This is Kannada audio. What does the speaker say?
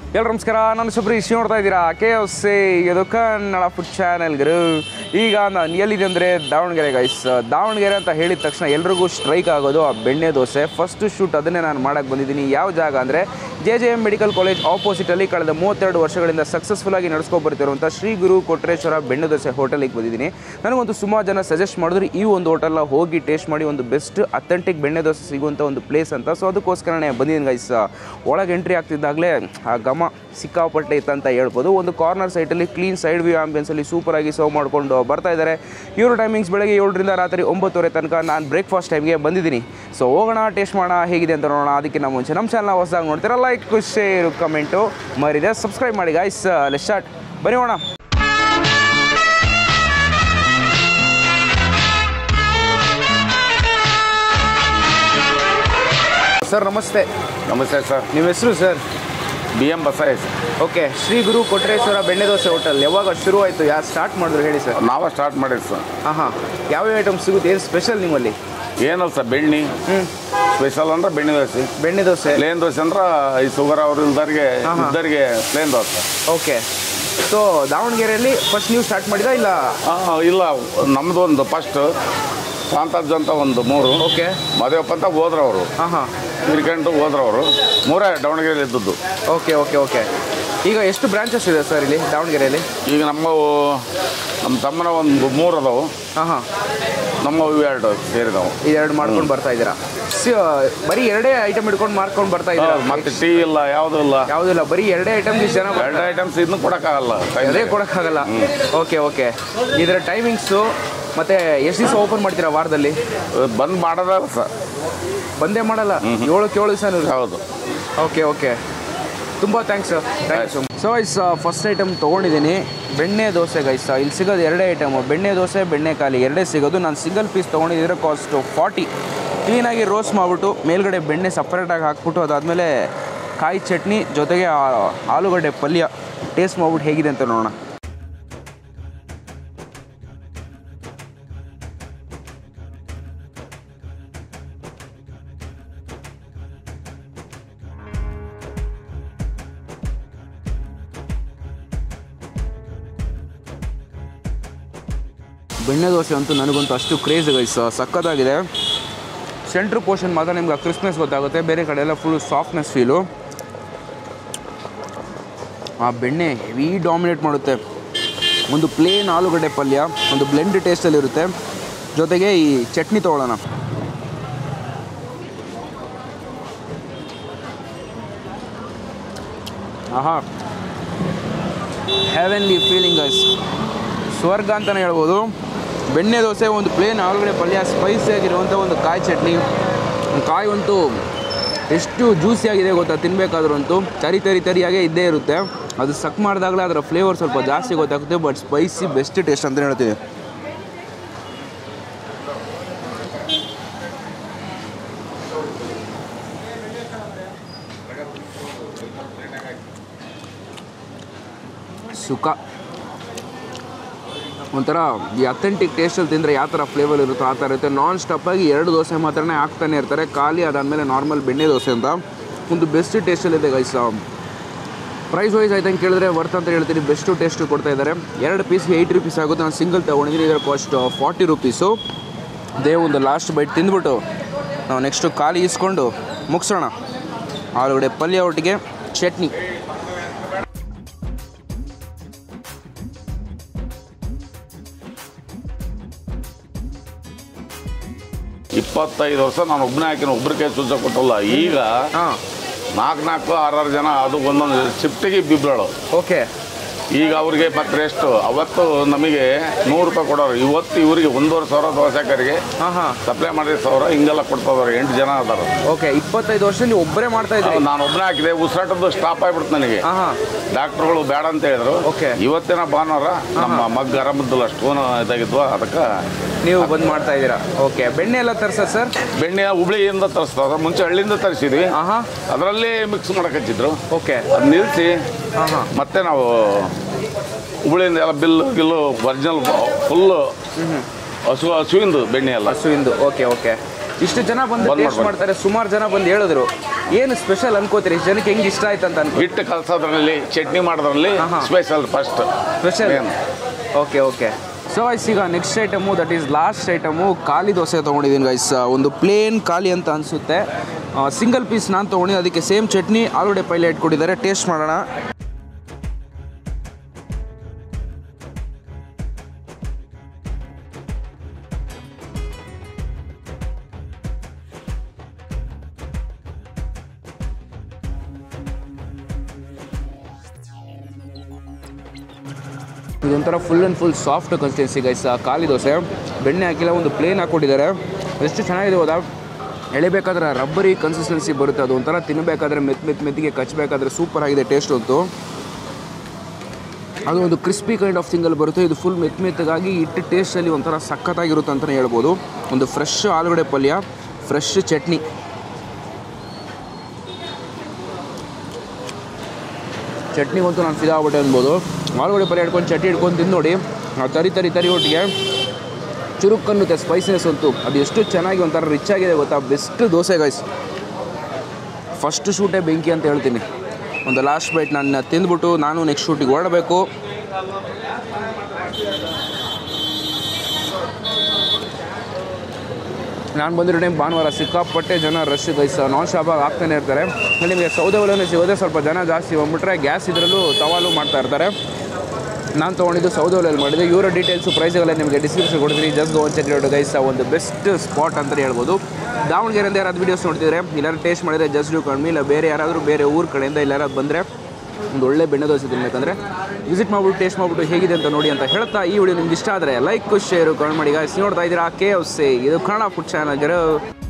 ಎಲ್ಲರೂ ನಮಸ್ಕಾರ, ನಾನು ಸುಬ್ರೀಶ್. ನೋಡ್ತಾ ಇದ್ದೀರಾ KFC, ಇದು ಕನ್ನಡ ಫುಡ್ ಚಾನೆಲ್ಗರು. ಈಗ ನಾನು ಎಲ್ಲಿದೆ ಅಂದರೆ ದಾವಣಗೆರೆ ಗೈಸ್. ದಾವಣಗೆರೆ ಅಂತ ಹೇಳಿದ ತಕ್ಷಣ ಎಲ್ರಿಗೂ ಸ್ಟ್ರೈಕ್ ಆಗೋದು ಆ ಬೆಣ್ಣೆ ದೋಸೆ. ಫಸ್ಟ್ ಶೂಟ್ ಅದನ್ನೇ ನಾನು ಮಾಡೋಕ್ಕೆ ಬಂದಿದ್ದೀನಿ. ಯಾವ ಜಾಗ ಅಂದರೆ JJM ಮೆಡಿಕಲ್ ಕಾಲೇಜ್ ಆಪೋಸಿಟಲ್ಲಿ ಕಳೆದ 32 ವರ್ಷಗಳಿಂದ ಸಕ್ಸಸ್ಫುಲ್ಲಾಗಿ ನಡೆಸ್ಕೊಬರ್ತಿರುವಂಥ ಶ್ರೀ ಗುರು ಕೊಟ್ರೇಶ್ವರ ಬೆಣ್ಣೆ ದೋಸೆ ಹೋಟೆಲಿಗೆ ಬಂದಿದ್ದೀನಿ. ನನಗೊಂದು ಸುಮಾರು ಜನ ಸಜೆಸ್ಟ್ ಮಾಡಿದ್ರು ಈ ಒಂದು ಹೋಟೆಲ್ನ ಹೋಗಿ ಟೇಸ್ಟ್ ಮಾಡಿ, ಒಂದು ಬೆಸ್ಟ್ ಅಥೆಂಟಿಕ್ ಬೆಣ್ಣೆ ದೋಸೆ ಸಿಗುವಂಥ ಒಂದು ಪ್ಲೇಸ್ ಅಂತ. ಸೊ ಅದಕ್ಕೋಸ್ಕರನೇ ಬಂದಿದ್ದೀನಿ ಗೈಸ್. ಒಳಗೆ ಎಂಟ್ರಿ ಆಗ್ತಿದ್ದಾಗಲೇ ಆ ಘಮ ಸಿಕ್ಕಾಪಟ್ಟೆ ಇತ್ತಂತ ಹೇಳ್ಬೋದು. ಒಂದು ಕಾರ್ನರ್ ಸೈಟಲ್ಲಿ ಕ್ಲೀನ್ ಸೈಡ್ ವ್ಯೂ ಆಂಬಿಯನ್ಸಲ್ಲಿ ಸೂಪರಾಗಿ ಸರ್ವ್ ಮಾಡಿಕೊಂಡು ಬರ್ತಾ ಇದ್ದಾರೆ. ಇವರು ಟೈಮಿಂಗ್ಸ್ ಬೆಳಗ್ಗೆ 7ರಿಂದ ರಾತ್ರಿ 9:30 ತನಕ. ನಾನು ಬ್ರೇಕ್ಫಾಸ್ಟ್ ಟೈಮ್ಗೆ ಬಂದಿದ್ದೀನಿ. ಸೊ ಹೋಗೋಣ, ಟೇಸ್ಟ್ ಮಾಡೋಣ ಹೇಗಿದೆ ಅಂತ ನೋಡೋಣ. ಅದಕ್ಕಿಂತ ಮುಂಚೆ ನಮ್ಮ ಚಾನಲ್ನ ಹೊಸದಾಗಿ ನೋಡ್ತೀರಾ, ಲೈಕ್, ಶೇರ್, ಕಮೆಂಟು ಮರಿದೆ ಸಬ್ಸ್ಕ್ರೈಬ್ ಮಾಡಿ ಗೈಸ್. ಲೆಟ್ಸ್ ಸ್ಟಾರ್ಟ್, ಬನ್ನಿ ಹೋಗೋಣ. ಸರ್ ನಮಸ್ತೆ. ನಮಸ್ತೆ ಸರ್. ನಿಮ್ಮ ಹೆಸರು sir? BM Basavesh. Okay, Shri Guru Kotreshwara Benne Dosa hotel ಯಾವಾಗ ಶುರು ಆಯಿತು, ಯಾರು ಸ್ಟಾರ್ಟ್ ಮಾಡಿದ್ರು ಹೇಳಿ ಸರ್? ನಾವೇ ಸ್ಟಾರ್ಟ್ ಮಾಡಿದ್ದು ಸರ್. ಹಾಂ, ಯಾವ್ಯಾವ ಐಟಮ್ ಸಿಗುತ್ತೆ, ಏನು ಸ್ಪೆಷಲ್ ನಿಮ್ಮಲ್ಲಿ? ಏನಲ್ಲ ಸರ್, ಬೆಣ್ಣೆ ಸ್ಪೆಷಲ್ ಅಂದ್ರೆ ಬೆಣ್ಣೆ ದೋಸೆ. ಬೆಣ್ಣೆ ದೋಸೆ, ಪ್ಲೇನ್ ದೋಸೆ ಅಂದ್ರೆ ಈ ಶುಗರ್ ಅವ್ರು ಇದ್ದರಿಗೆ ಪ್ಲೇನ್ ದೋಸೆ. ಓಕೆ. ಸೊ ದಾವಣಗೆರೆಯಲ್ಲಿ ಫಸ್ಟ್ ನೀವು ಸ್ಟಾರ್ಟ್ ಮಾಡಿದ ಇಲ್ಲ? ಇಲ್ಲ, ನಮ್ಮದು ಒಂದು ಫಸ್ಟ್ ಶಾಂತಾಜ್ ಅಂತ ಒಂದು 3. ಓಕೆ. ಮದುವೆಪ್ಪ ಅಂತ ಹೋದ್ರವರು, ಹಿಡ್ಕೊಂಡು ಹೋದ್ರವರು. 3 ದಾವಣಗೆರೆಯಲ್ಲಿ ಇದ್ದದ್ದು. Okay okay okay. ಈಗ ಎಷ್ಟು ಬ್ರಾಂಚಸ್ ಇದೆ ಸರ್ ಇಲ್ಲಿ ದಾವಣಗೆರೆಯಲ್ಲಿ? ಈಗ ನಮ್ಮ ತಮ್ಮನ ಒಂದು 3 ಅದಾವು. ನಮ್ಮ 2 ಸೇರಿದವು. ಇದೆರಡು ಮಾಡ್ಕೊಂಡು ಬರ್ತಾ ಇದ್ದೀರಾ? ಬರೀ 2 ಐಟಮ್ ಹಿಡ್ಕೊಂಡು ಮಾಡ್ಕೊಂಡು ಬರ್ತಾ ಇದ್ದೀರಾ? ಮತ್ತೆ ಟೀ ಇಲ್ಲ, ಯಾವುದೂ ಇಲ್ಲ. ಯಾವುದಿಲ್ಲ, ಬರೀ 2 ಐಟಮ್. ಜನ 2 ಐಟಮ್ಸ್ ಇದನ್ನು ಕೊಡೋಕ್ಕಾಗಲ್ಲ, ಅದೇ ಕೊಡೋಕ್ಕಾಗಲ್ಲ. Okay okay. ಇದರ ಟೈಮಿಂಗ್ಸು ಮತ್ತೆ ಎಷ್ಟು ದಿವಸ ಓಪನ್ ಮಾಡ್ತೀರಾ ವಾರದಲ್ಲಿ? ಬಂದ್ ಮಾಡೋದಲ್ಲ ಸರ್, ಬಂದೇ ಮಾಡಲ್ಲ. 7 ದಿವಸ. ಹೌದು. ಓಕೆ ಓಕೆ, ತುಂಬ thanks sir. Thank you so guys. First item ತೊಗೊಂಡಿದ್ದೀನಿ, ಬೆಣ್ಣೆ ದೋಸೆ ಗೈಸ್. ಇಲ್ಲಿ ಸಿಗೋದು 2 ಐಟಮು, ಬೆಣ್ಣೆ ದೋಸೆ, ಬೆಣ್ಣೆ ಖಾಲಿ 2 ಸಿಗೋದು. ನಾನು ಸಿಂಗಲ್ ಪೀಸ್ ತೊಗೊಂಡಿದ್ದರೆ ಕಾಸ್ಟು 40. ಕ್ಲೀನಾಗಿ ರೋಸ್ಟ್ ಮಾಡಿಬಿಟ್ಟು ಮೇಲ್ಗಡೆ ಬೆಣ್ಣೆ ಸಪ್ರೇಟಾಗಿ ಹಾಕ್ಬಿಟ್ಟು ಅದಾದಮೇಲೆ ಕಾಯಿ ಚಟ್ನಿ ಜೊತೆಗೆ ಆಲೂಗಡ್ಡೆ ಪಲ್ಯ ಟೇಸ್ಟ್ ಮಾಡ್ಬಿಟ್ಟು ಹೇಗಿದೆ ಅಂತ ನೋಡೋಣ. ಬೆಣ್ಣೆ ದೋಸೆ ಅಂತೂ ನನಗಂತೂ ಅಷ್ಟು ಕ್ರೇಜ್ ಗೈಸ್, ಸಕ್ಕತ್ತಾಗಿದೆ. ಸೆಂಟ್ರ್ ಪೋರ್ಷನ್ ಮಾತ್ರ ನಿಮ್ಗೆ ಕ್ರಿಸ್ಪ್ನೆಸ್ ಗೊತ್ತಾಗುತ್ತೆ, ಬೇರೆ ಕಡೆ ಎಲ್ಲ ಫುಲ್ ಸಾಫ್ಟ್ನೆಸ್ ಫೀಲು. ಆ ಬೆಣ್ಣೆ ಹೆವಿ ಡಾಮಿನೇಟ್ ಮಾಡುತ್ತೆ. ಒಂದು ಪ್ಲೇನ್ ಆಲೂಗಡ್ಡೆ ಪಲ್ಯ, ಒಂದು ಬ್ಲೆಂಡ್ ಟೇಸ್ಟಲ್ಲಿರುತ್ತೆ. ಜೊತೆಗೆ ಈ ಚಟ್ನಿ ತೊಗೊಳ್ಳೋಣ. ಆಹಾ, ಹೆವೆನ್ಲಿ ಫೀಲಿಂಗ್ ಗೈಸ್, ಸ್ವರ್ಗ ಅಂತಲೇ ಹೇಳ್ಬೋದು. ಬೆಣ್ಣೆ ದೋಸೆ, ಒಂದು ಪ್ಲೇನ್ ಆಲೂಗಡ್ಡೆ ಪಲ್ಯ, ಸ್ಪೈಸಿಯಾಗಿರುವಂಥ ಒಂದು ಕಾಯಿ ಚಟ್ನಿ. ಕಾಯಿ ಅಂತೂ ಎಷ್ಟು ಜ್ಯೂಸಿಯಾಗಿದೆ ಗೊತ್ತಾ, ತಿನ್ನಬೇಕಾದ್ರೂ ಅಂತೂ ತರಿಯಾಗೇ ಇದ್ದೇ ಇರುತ್ತೆ. ಅದು ಸಕ್ ಮಾಡಿದಾಗಲೇ ಅದರ ಫ್ಲೇವರ್ ಸ್ವಲ್ಪ ಜಾಸ್ತಿ ಗೊತ್ತಾಗುತ್ತೆ. ಬಟ್ ಸ್ಪೈಸಿ ಬೆಸ್ಟ್ ಟೇಸ್ಟ್ ಅಂತ ಹೇಳ್ತೀವಿ. ಸುಖ ಒಂಥರ ಈ ಅಥೆಂಟಿಕ್ ಟೇಸ್ಟಲ್ಲಿ ತಿಂದರೆ ಯಾವ ಥರ ಫ್ಲೇವರ್ ಇರುತ್ತೋ ಆ ಥರ ಇರುತ್ತೆ. ನಾನ್ ಸ್ಟಾಪಾಗಿ 2 ದೋಸೆ ಮಾತ್ರನೇ ಹಾಕ್ತಾನೆ ಇರ್ತಾರೆ, ಖಾಲಿ ಅದಾದಮೇಲೆ ನಾರ್ಮಲ್ ಬೆಣ್ಣೆ ದೋಸೆ ಅಂತ. ಒಂದು ಬೆಸ್ಟ್ ಟೇಸ್ಟಲ್ಲಿದೆ ಗೈಸ್. ಪ್ರೈಸ್ ವೈಸ್ ಆಯ್ತು ಅಂತ ಕೇಳಿದ್ರೆ ವರ್ತ್ ಅಂತ ಹೇಳ್ತೀನಿ. ಬೆಸ್ಟು ಟೇಸ್ಟು ಕೊಡ್ತಾ ಇದ್ದಾರೆ. 2 ಪೀಸ್ಗೆ 8 ರೂಪೀಸ್ ಆಗುತ್ತೆ. ನಾನು ಸಿಂಗಲ್ ತೊಗೊಂಡಿದ್ದೀನಿ, ಇದರ ಕಾಸ್ಟ್ 40 ರೂಪೀಸು. ಅದೇ ಒಂದು ಲಾಸ್ಟ್ ಬೈಟ್ ತಿಂದ್ಬಿಟ್ಟು ನಾವು ನೆಕ್ಸ್ಟು ಖಾಲಿ ಇಸ್ಕೊಂಡು ಮುಗಿಸೋಣ. ಆಲೂಗಡ್ಡೆ ಪಲ್ಯ ಒಟ್ಟಿಗೆ ಚಟ್ನಿ. 25 ವರ್ಷ ನಾನು ಒಬ್ಬನೇ ಹಾಕಿನ, ಒಬ್ಬರ ಕೈ ಸುತ್ತ ಕೊಟ್ಟಲ್ಲ. ಈಗ 4 6 ಜನ, ಅದು ಒಂದೊಂದು ಶಿಫ್ಟಿಗೆ ಬಿಬ್ರಳು. ಓಕೆ. ಈಗ ಅವ್ರಿಗೆ ಮತ್ತೆ ರೆಸ್ಟ್. ಅವತ್ತು ನಮಗೆ 100 ರೂಪಾಯಿ ಕೊಡೋರು, ಇವತ್ತು ಇವರಿಗೆ 1,500 ದೋಸೆಕರಿಗೆ ಸಪ್ಲೈ ಮಾಡಿ 1,000 ಹಿಂಗೆಲ್ಲ ಕೊಡ್ತಾವ್ರೆ. 8 ಜನ ಅದಾರ. ಓಕೆ. 25 ವರ್ಷದಲ್ಲಿ ಒಬ್ಬರೇ ಮಾಡ್ತಾ ಇದ್ದಾರೆ? ನಾನು ಒಬ್ಬನೇ ಹಾಕಿದೆ. ಉಸಿರಾಟದ್ದು ಸ್ಟಾಪ್ ಆಗ್ಬಿಡ್ತು ನನಗೆ. ಡಾಕ್ಟ್ರುಗಳು ಬೇಡ ಅಂತ ಹೇಳಿದ್ರು. ಇವತ್ತಿನ ಭಾನುವಾರ ನಮ್ಮ ಮಗ್ಗ ಆರಾಮದಿಲ್ಲ, ಸ್ಟೋನ್ ಇದಾಗಿದ್ವು, ಅದಕ್ಕೆ ನೀವು ಬಂದು ಮಾಡ್ತಾ ಇದ್ದೀರಾ? ಓಕೆ. ಬೆಣ್ಣೆ ಎಲ್ಲ ತರಿಸೋದು ಸರ್? ಬೆಣ್ಣೆ ಹುಬ್ಳಿಯಿಂದ ತರಿಸ್ತಾರ, ಮುಂಚೆ ಹಳ್ಳಿಯಿಂದ ತರಿಸಿದ್ವಿ. ಅದರಲ್ಲಿ ಮಿಕ್ಸ್ ಮಾಡಕ್ಕೆ ಹಚ್ಚಿದ್ರು. ಓಕೆ. ಅದು ನಿಲ್ಲಿಸಿ ಮತ್ತೆ ನಾವು ಹುಬ್ಳಿಯಿಂದ ಎಲ್ಲ ಗಿಲ್ಲು ಒರಿಜಿನಲ್ ಫುಲ್ಲು ಹಸುವಿಂದು ಬೆಣ್ಣೆ ಎಲ್ಲ. ಹಸುವಿಂದು. Okay okay. ಇಷ್ಟು ಜನ ಬಂದು ಟೇಸ್ಟ್ ಮಾಡ್ತಾರೆ. ಸುಮಾರು ಜನ ಬಂದು ಹೇಳಿದ್ರು ಏನು ಸ್ಪೆಷಲ್ ಅನ್ಕೋತೀರಿ ಜನಕ್ಕೆ ಹೆಂಗೆ ಇಷ್ಟ ಆಯ್ತು ಅಂತ ಅನ್ಕೋ ಹಿಟ್ಟು ಕಲಸೋದ್ರಲ್ಲಿ ಚಟ್ನಿ ಮಾಡೋದ್ರಲ್ಲಿ special first special okay okay so guys ಈಗ next item that is last item ಖಾಲಿ ದೋಸೆ ತೊಗೊಂಡಿದ್ದೀನಿ ಗೈಸ್ ಒಂದು ಪ್ಲೇನ್ ಖಾಲಿ ಅಂತ ಅನಿಸುತ್ತೆ ಸಿಂಗಲ್ ಪೀಸ್ ನಾನು ತೊಗೊಂಡಿದ್ದೀನಿ ಅದಕ್ಕೆ ಸೇಮ್ ಚಟ್ನಿ ಆಲೂಗಡ್ಡೆ ಪಲ್ಯ ಇಟ್ಕೊಟ್ಟಿದ್ದಾರೆ ಟೇಸ್ಟ್ ಮಾಡೋಣ ಇದೊಂಥರ full and full soft consistency guys ಖಾಲಿ ದೋಸೆ ಬೆಣ್ಣೆ ಹಾಕಿಲ್ಲ ಒಂದು ಪ್ಲೇನ್ ಹಾಕ್ಕೊಟ್ಟಿದ್ದಾರೆ ಎಷ್ಟು ಚೆನ್ನಾಗಿದೆ ಹೋದ ಎಳೆಬೇಕಾದ್ರೆ ರಬ್ಬರಿ ಕನ್ಸಿಸ್ಟೆನ್ಸಿ ಬರುತ್ತೆ ಅದು ಒಂಥರ ತಿನ್ನಬೇಕಾದ್ರೆ ಮೆತ್ತಿಗೆ ಕಚ್ಚಬೇಕಾದ್ರೆ ಸೂಪರ್ ಆಗಿದೆ ಟೇಸ್ಟ್ ಅಂತೂ ಅದು ಒಂದು ಕ್ರಿಸ್ಪಿ ಕೈಂಡ್ ಆಫ್ ಥಿಂಗಲ್ಲಿ ಬರುತ್ತೆ ಇದು ಫುಲ್ ಮೆತ್ತಗಾಗಿ ಇಟ್ಟು ಟೇಸ್ಟಲ್ಲಿ ಒಂಥರ ಸಖತ್ತಾಗಿರುತ್ತೆ ಅಂತಲೇ ಹೇಳ್ಬೋದು ಒಂದು ಫ್ರೆಶ್ ಆಲೂಗಡ್ಡೆ ಪಲ್ಯ ಫ್ರೆಶ್ ಚಟ್ನಿ ಚಟ್ನಿಗಂತೂ ನಾನು ಫಿದಾ ಆಗ್ಬಿಟ್ಟೆ ಅನ್ಬೋದು ಆಲೂಗಡ್ಡೆ ಪಲ್ಯ ಹಿಡ್ಕೊಂಡು ಚಟ್ನಿ ಹಿಡ್ಕೊಂಡು ತಿಂದು ನೋಡಿ ತರಿ ಒಟ್ಟಿಗೆ ಚುರುಕನ್ನುತ್ತೆ ಸ್ಪೈಸಿನೆಸ್ ಅಂತೂ ಅದು ಎಷ್ಟು ಚೆನ್ನಾಗಿ ಒಂಥರ ರಿಚ್ ಆಗಿದೆ ಗೊತ್ತಾ ಬೆಸ್ಟ್ ದೋಸೆ ಗೈಸ್ ಫಸ್ಟ್ ಶೂಟೇ ಬೆಂಕಿ ಅಂತ ಹೇಳ್ತೀನಿ ಒಂದು ಲಾಸ್ಟ್ ಬೈಟ್ ನಾನು ತಿಂದ್ಬಿಟ್ಟು ನಾನು ನೆಕ್ಸ್ಟ್ ಶೂಟಿಗೆ ಹೊರಡಬೇಕು ನಾನು ಬಂದಿರೋ ಟೈಮ್ ಭಾನುವಾರ ಸಿಕ್ಕಾಪಟ್ಟೆ ಜನ ರಶ್ ಗೈಸ್ ನಾನ್ ಸ್ಟಾಪಾಗಿ ಆಗ್ತಾನೆ ಇರ್ತಾರೆ ನಿಮಗೆ ಸೌದೆ ಒಲೆನೇ ಸಿಗೋದೆ ಸ್ವಲ್ಪ ಜನ ಜಾಸ್ತಿ ಬಂದ್ಬಿಟ್ರೆ ಗ್ಯಾಸ್ ಇದರಲ್ಲೂ ತವಾಲು ಮಾಡ್ತಾ ಇರ್ತಾರೆ ನಾನು ತೊಗೊಂಡಿದ್ದು ಸೌದೆ ಒಲೆಯಲ್ಲಿ ಮಾಡಿದೆ ಇವರ ಡೀಟೇಲ್ಸು ಪ್ರೈಸ್ಗಳೇ ನಿಮಗೆ ಡಿಸ್ಕ್ರಿಪ್ಷನ್ ಕೊಡ್ತೀನಿ just go check it guys ಒಂದು ಬೆಸ್ಟ್ ಸ್ಪಾಟ್ ಅಂತಲೇ ಹೇಳ್ಬೋದು ದಾವಣಗೆರೆಯಿಂದ ಯಾರಾದ್ರು ವೀಡಿಯೋಸ್ ನೋಡ್ತಿದ್ರೆ ಇಲ್ಲಾರು ಟೇಸ್ಟ್ ಮಾಡಿದರೆ ಜಸ್ಟ್ ಡೂ ಕಡಿಮೆ ಇಲ್ಲ ಬೇರೆ ಯಾರಾದರೂ ಬೇರೆ ಊರ ಕಡೆಯಿಂದ ಇಲ್ಲಾರು ಬಂದರೆ ಒಂದು ಒಳ್ಳೆ ಬೆಣ್ಣೆ ದೋಸೆ ತಿನ್ನಬೇಕಂದ್ರೆ ವಿಸಿಟ್ ಮಾಡ್ಬಿಟ್ಟು ಟೇಸ್ಟ್ ಮಾಡಿಬಿಟ್ಟು ಹೇಗಿದೆ ಅಂತ ನೋಡಿ ಅಂತ ಹೇಳ್ತಾ ಈ ವಿಡಿಯೋ ನಿಮ್ಗೆ ಇಷ್ಟ ಆದರೆ ಲೈಕ್ ಶೇರು ಕಮೆಂಟ್ ಮಾಡಿ ಗಾಯ್ಸ್ ನೋಡ್ತಾ ಇದ್ದೀರಾ KFC ಇದು ಕನ್ನಡ ಫುಡ್ ಚಾನಲ್